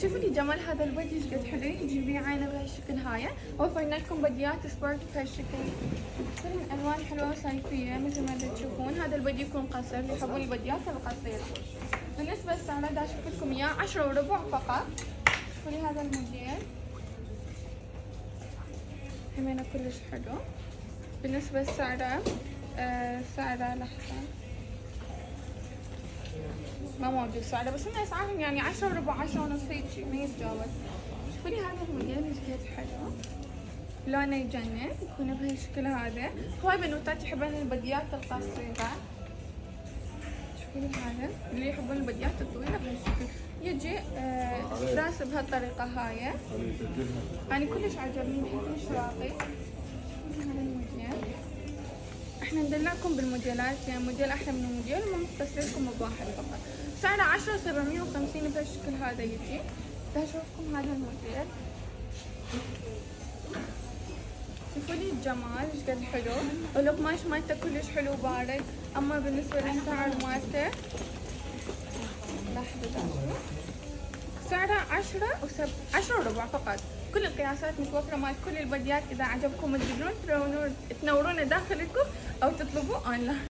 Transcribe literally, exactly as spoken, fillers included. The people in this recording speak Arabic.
شوفوا لي جمال هذا البدي ايش قد حلو، تجيبين عينه بهالشكل هاي. وفرنا لكم بديات سبورت بهالشكل، كلهم الوان حلوه صيفيه مثل ما تشوفون. هذا البدي يكون قصير اللي يحبون البديات القصيره. بالنسبه للسعر دا اشوف لكم اياه عشرة وربع فقط. شوفوا لي هذا الموديل همينه كلش حلو. بالنسبه لسعره آه سعره لحظه ما موجود سعره، بس هم اسعارهم يعني عشرة وربع عشرة ونص هيجي ما يتجاوز. شوفوا لي هذا الموديل ايش قد حلو، لونه يجنن، يكون بهالشكل هذا. هواي بنوتات يحبون البديات القصيرة. شوفوا لي هذا اللي يحبون البديات الطويلة بهالشكل، يجي آه راس بهالطريقة هاي. يعني كلش عجبني، كلش راقي. هذا الموديل احنا ندلعكم بالموديلات، يعني موديل احلى من الموديل وما مختصر لكم بواحد فقط. سعره عشرة سبعمية وخمسين بهالشكل هذا يجي. بدي اشوفكم هذا الموديل، شوفوا لي الجمال ايش قد حلو، والقماش مالته كلش حلو بارد. اما بالنسبه للسعر مالته لحظه اشوف، سعره عشرة وسب عشرة وربع فقط. كل القياسات متوفره مال كل البديات. اذا عجبكم تقدرون تنورونا داخلكم او تطلبوا اونلاين.